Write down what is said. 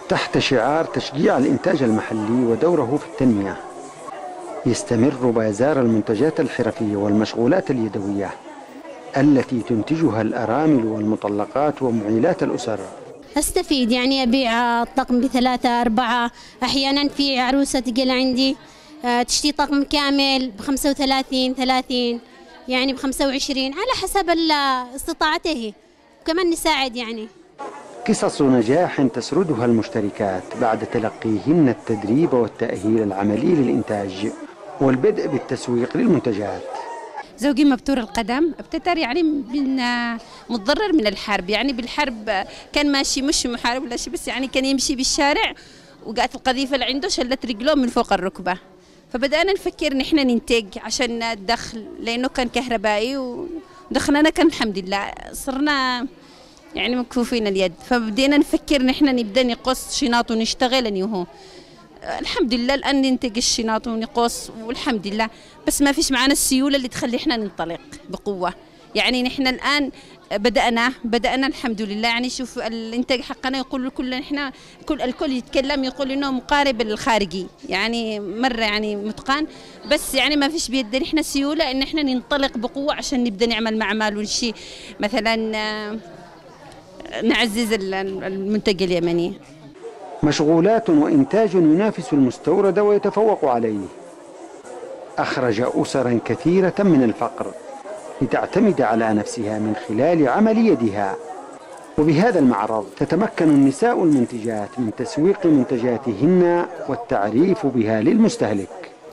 تحت شعار تشجيع الإنتاج المحلي ودوره في التنمية، يستمر بازار المنتجات الحرفية والمشغولات اليدوية التي تنتجها الأرامل والمطلقات ومعيلات الأسر. أستفيد، يعني أبيع الطقم ب3 4، أحيانا في عروسة تقل عندي تشتري طقم كامل ب35 30، يعني ب25 على حسب استطاعته، وكمان نساعد يعني. قصص نجاح تسردها المشتركات بعد تلقيهن التدريب والتأهيل العملي للإنتاج والبدء بالتسويق للمنتجات. زوجي مبتور القدم، ابتتر يعني متضرر من الحرب، يعني بالحرب كان ماشي مش محارب ولا شيء، بس يعني كان يمشي بالشارع وقعت القذيفة اللي عنده شلت رجله من فوق الركبة، فبدأنا نفكر نحن ننتج عشان الدخل، لأنه كان كهربائي ودخلنا كان الحمد لله صرنا يعني مكفوفين اليد، فبدينا نفكر نحن نبدأ نقص شناط ونشتغل أنه الحمد لله الآن ننتج الشناط ونقص والحمد لله، بس ما فيش معنا السيولة اللي تخلي احنا ننطلق بقوة. يعني نحن الآن بدأنا الحمد لله، يعني شوف الإنتاج حقنا يقول كل احنا الكل يتكلم يقول إنه مقارب الخارجي، يعني مرة يعني متقن، بس يعني ما فيش بيدنا احنا سيولة إن احنا ننطلق بقوة عشان نبدأ نعمل معمل ونشي مثلا نعزز المنتج اليمني. مشغولات وإنتاج ينافس المستورد ويتفوق عليه، أخرج أسرا كثيرة من الفقر لتعتمد على نفسها من خلال عمل يدها. وبهذا المعرض تتمكن النساء المنتجات من تسويق منتجاتهن والتعريف بها للمستهلك.